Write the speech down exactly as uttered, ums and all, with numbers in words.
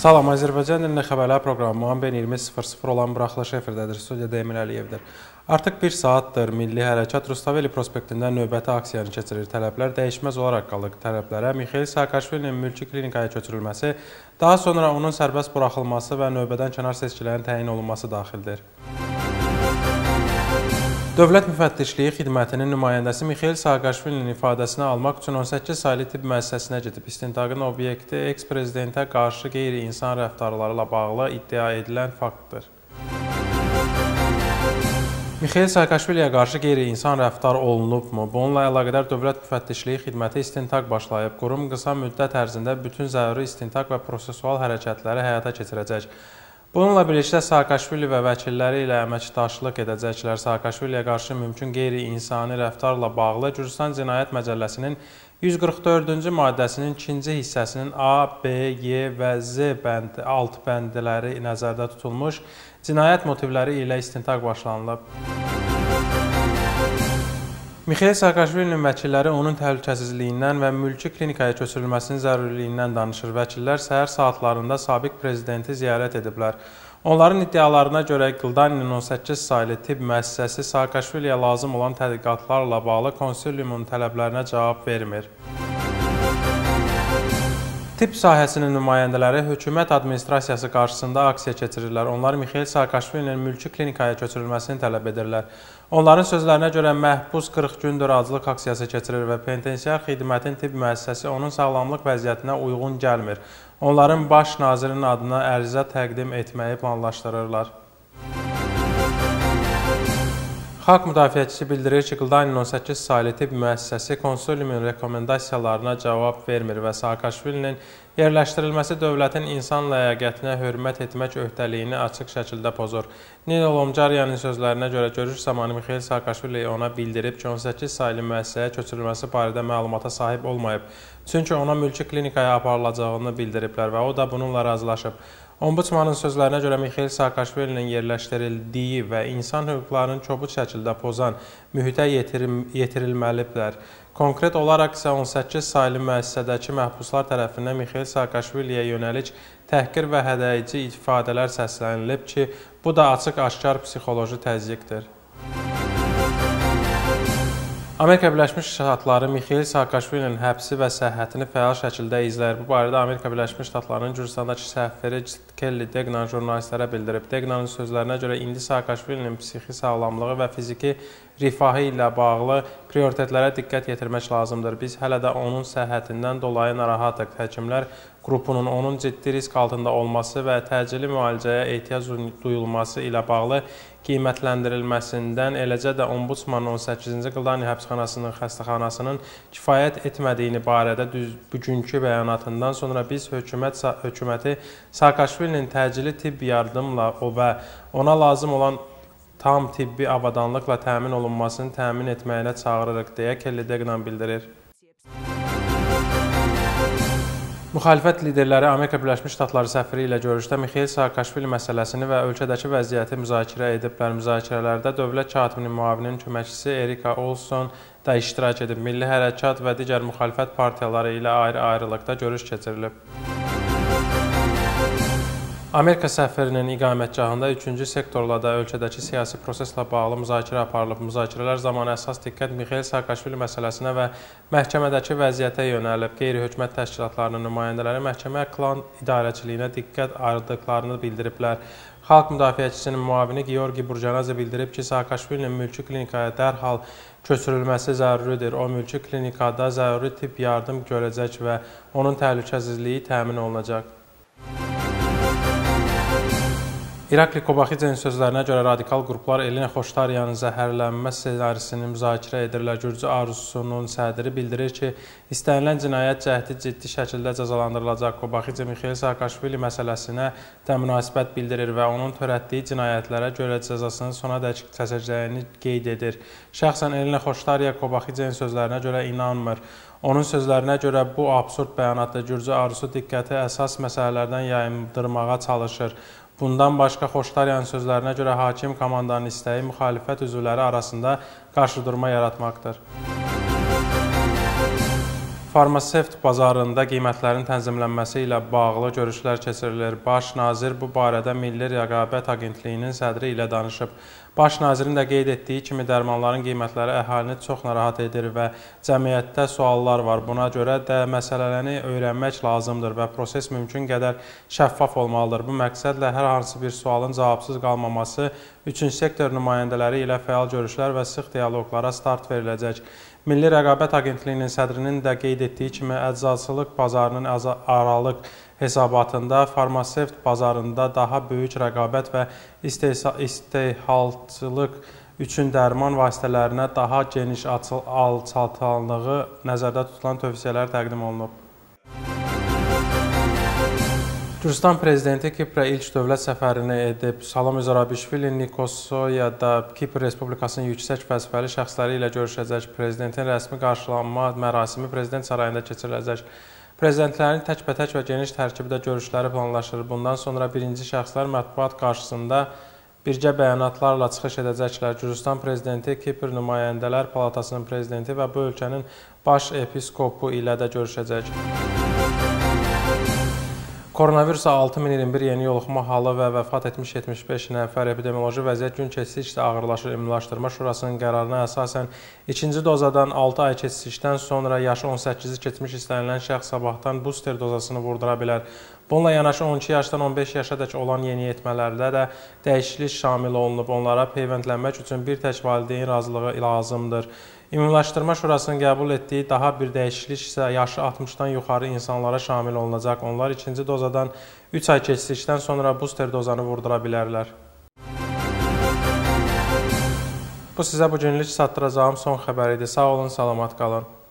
Salam, Azərbaycan dilində xəbərlər proqramı on iyirmi sıfır sıfır olan buraxılışı efirdədir. Studiyada Emil Əliyevdir. Artıq bir saatdır Milli Hərəkat Rustaveli prospektində növbəti aksiyanı keçirir. Tələblər dəyişməz olaraq qalır. Tələblərə Mixail Saakashvilinin mülki klinikaya köçürülməsi, daha sonra onun sərbəst buraxılması və növbədən kənar seçkilərin təyin olunması daxildir. Dövlət Müfəttişliyi Xidmətinin nümayəndəsi Mixail Saakashvilinin ifadəsini almaq üçün on səkkiz saylı tibb müəssisəsinə gedib. İstintaqın obyekti eks-prezidentə qarşı qeyri-insan rəftarlarıyla bağlı iddia edilən faktdır. Mixail Saakashviliyə qarşı qeyri-insan rəftar olunubmu? Bununla əlaqədar Dövlət Müfəttişliyi Xidməti istintaq başlayıb. Qurum qısa müddət ərzində bütün zəruri istintaq və prosesual hərəkətləri həyata keçirəcək. Bununla birlikdə Saakashvili və vəkilləri ilə əməkdaşlıq edəcəklər. Saakashviliyə qarşı mümkün qeyri-insani rəftarla bağlı Gürcüstan Cinayət Məcəlləsinin yüz qırx dördüncü maddəsinin ikinci hissəsinin A, B, Y və Z bənd, alt bəndləri nəzərdə tutulmuş cinayət motivləri ilə istintaq başlanılıb. Mixail Saakashvilinin vəkilləri onun təhlükəsizliyindən və mülki klinikaya köçürülməsinin zəruriliyindən danışır. Vəkillər səhər saatlarında sabiq prezidenti ziyarət ediblər. Onların iddialarına görə Gıldaninin on səkkiz saylı tibb müəssisəsi Saakashviliyə lazım olan tədqiqatlarla bağlı konsiliumun tələblərinə cavab vermir. Tibb sahəsinin nümayəndələri hökumət administrasiyası qarşısında aksiya keçirirlər. Onlar Mixail Saakashvilinin mülki klinikaya köçürülməsini tələb edirlər. Onların sözlərinə görə məhbus qırx gündür aclıq aksiyası keçirir və penitensiar xidmətin tibb müəssisəsi onun sağlamlıq vəziyyətinə uyğun gəlmir. Onların baş nazirinin adına ərizə təqdim etməyi planlaşdırırlar. Xalq müdafiəçisi bildirir ki, Gıldaninin on səkkiz saylı tibb müəssisəsi konsiliumun rekomendasiyalarına cavab vermir və Saakashvilinin yerləşdirilməsi dövlətin insan ləyaqətinə hörmət etmək öhdəliyini açıq şəkildə pozur. Nino Lomcaryanın sözlərinə görə görüş zamanı Mixail Saakashvili ona bildirib ki, on səkkiz saylı müəssisəyə köçürülməsi barədə məlumata sahib olmayıb. Çünki ona mülki klinikaya aparılacağını bildiriblər və o da bununla razılaşıb. Ombudsmanın sözlərinə görə Mixail Saakashvilinin yerləşdirildiyi və insan hüquqlarını kobud şəkildə pozan mühitə yetirilməlidirlər. Konkret olaraq isə on səkkiz saylı müəssisədəki məhbuslar tərəfindən Mixail Saakashviliyə yönəlik təhqir və hədəyici ifadələr səslənilib ki, bu da açıq-aşkar psixoloji təzyiqdir. Amerika Birləşmiş Ştatları Mixail Saakashvilinin həbsi və səhhətini fəal şəkildə izləyir. Bu barədə Amerika Birləşmiş Ştatlarının Gürcüstandakı səfiri Kelly Degnan jurnalistlərə bildirib. Degnanın sözlərinə görə indi Saakashvilinin psixi sağlamlığı və fiziki rifahı ilə bağlı prioritetlərə diqqət yetirmək lazımdır. Biz hələ də onun səhhətindən dolayı narahatıq. Həkimlər qrupunun onun ciddi risk altında olması və təcili müalicəyə ehtiyac duyulması ilə bağlı qiymətləndirilməsindən, eləcə də Ombudsmanın on səkkizinci Gıldani həbsxanasının xəstəxanasının kifayət etmədiyi barədə bugünkü bəyanatından sonra biz hökumət, hökuməti Saakashvilinin təcili tibb yardımla o və ona lazım olan tam tibbi avadanlıqla təmin olunmasını təmin etməyinə çağırırıq, deyə Kelly Degnan bildirir. Müxalifət liderləri Amerika Birləşmiş Ştatları səfiri ilə görüşdə Mixail Saakashvili məsələsini və ölkədəki vəziyyəti müzakirə ediblər. Müzakirələrdə dövlət katibinin müavinin köməkçisi Erika Olson da iştirak edib. Milli Hərəkat və digər müxalifət partiyaları ilə ayrı-ayrılıqda görüş keçirilib. Amerika səfirinin iqamətgahında üçüncü sektorla da ölkədəki siyasi proseslə bağlı müzakirə aparılıb. Müzakirələr zamanı əsas diqqət Mixail Saakashvili məsələsinə və məhkəmədəki vəziyyətə yönəlib. Qeyri-hökumət təşkilatlarının nümayəndələri məhkəmə klan idarəçiliyinə diqqət ayırdıqlarını bildiriblər. Xalq müdafiəçisinin müavini Georgi Burjanadze bildirib ki, Saakashvilinin mülki klinikaya dərhal köçürülməsi zəruridir. O, mülki klinikada zəruri tibb yardım görəcək və onun təhlükəsizliyi təmin olunacaq. İrakli Kobaxidzenin sözlərinə görə radikal qruplar Elina Xoştaryanın zəhərlənmə ssenarisini müzakirə edirlər. Gürcü Arzusunun sədri bildirir ki, istənilən cinayət cəhdi ciddi şəkildə cəzalandırılacaq. Kobaxidze Mixail Saakashvili məsələsinə də münasibət bildirir və onun törətdiyi cinayətlərə görə cəzasının sona dək çəkəcəyini qeyd edir. Şəxsən Elina Xoştarya Kobaxidzenin sözlərinə görə inanmır. Onun sözlərinə görə bu absurd bəyanatda Gürcü Arzusu diqqəti əsas məsələlərdən yayındırmağa çalışır. Bundan başqa Xoştaryanın sözlərinə görə hakim komandanın istəyi müxalifət üzvləri arasında qarşıdurma yaratmaqdır. Farmasevt bazarında qiymətlərin tənzimlənməsi ilə bağlı görüşlər keçirilir. Baş nazir bu barədə Milli Rəqabət Agentliyinin sədri ilə danışıb. Baş nazirin də qeyd etdiyi kimi dərmanların qiymətləri əhalini çox narahat edir və cəmiyyətdə suallar var. Buna görə də məsələni öyrənmək lazımdır və proses mümkün qədər şəffaf olmalıdır. Bu məqsədlə hər hansı bir sualın cavabsız qalmaması üçün sektor nümayəndələri ilə fəal görüşlər və sıx dialoqlara start veriləcək. Milli Rəqabət Agentliyinin sədrinin də qeyd etdiyi kimi əczaçılıq bazarının aralıq hesabatında farmasevt bazarında daha böyük rəqabət və istehsalçılıq üçün dərman vasitələrinə daha geniş alçaltıldığı nəzərdə tutulan tövsiyələr təqdim olunub. Gürcüstan prezidenti Kiprə ilk dövlət səfərini edib. Salam Zurabishvili Nikosiyada Kipr Respublikasının yüksək vəzifəli şəxsləri ilə görüşəcək. Prezidentin rəsmi qarşılanma mərasimi prezident sarayında keçiriləcək. Prezidentlərin təkbətək və geniş tərkibdə görüşləri planlaşır. Bundan sonra birinci şəxslər mətbuat qarşısında birgə bəyanatlarla çıxış edəcəklər. Gürcüstan prezidenti Kipr Nümayəndələr Palatasının prezidenti və bu ölkənin baş episkopu ilə də görüşəcək. Koronavirusa altı min iyirmi bir yeni yoluxma halı və vəfat etmiş yetmiş beş nəfər epidemioloji vəziyyət gün keçdikcə ağırlaşır. İmmunilaşdırma Şurasının qərarına əsasən ikinci dozadan altı ay keçdikdən sonra yaşı on səkkizi keçmiş istənilən şəxs sabahdan booster dozasını vurdura bilər. Bununla yanaşı on iki yaşdan on beş yaşadək olan yeniyetmələrdə də dəyişiklik şamil olunub. Onlara peyvəndlənmək üçün bir tək valideyn razılığı lazımdır. İmmunilaşdırma Şurasının qəbul etdiyi daha bir dəyişiklik isə yaşı altmışdan yuxarı insanlara şamil olunacaq. Onlar ikinci dozadan üç ay keçdikdən sonra booster dozanı vurdura bilərlər. Bu sizə bugünlük çatdıracağım son xəbər idi. Sağ olun, salamat qalın.